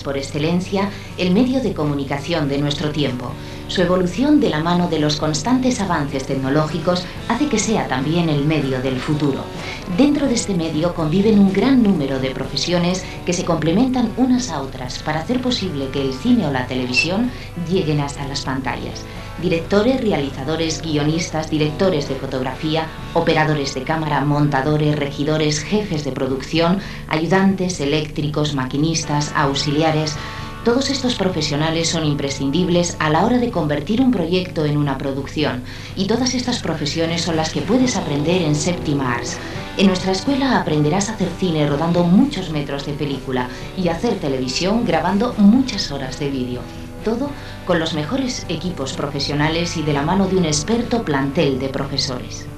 por excelencia el medio de comunicación de nuestro tiempo. Su evolución de la mano de los constantes avances tecnológicos hace que sea también el medio del futuro. Dentro de este medio conviven un gran número de profesiones que se complementan unas a otras para hacer posible que el cine o la televisión lleguen hasta las pantallas. Directores, realizadores, guionistas, directores de fotografía, operadores de cámara, montadores, regidores, jefes de producción, ayudantes, eléctricos, maquinistas, auxiliares. Todos estos profesionales son imprescindibles a la hora de convertir un proyecto en una producción, y todas estas profesiones son las que puedes aprender en Séptima Arts. En nuestra escuela aprenderás a hacer cine rodando muchos metros de película y a hacer televisión grabando muchas horas de vídeo. Todo con los mejores equipos profesionales y de la mano de un experto plantel de profesores.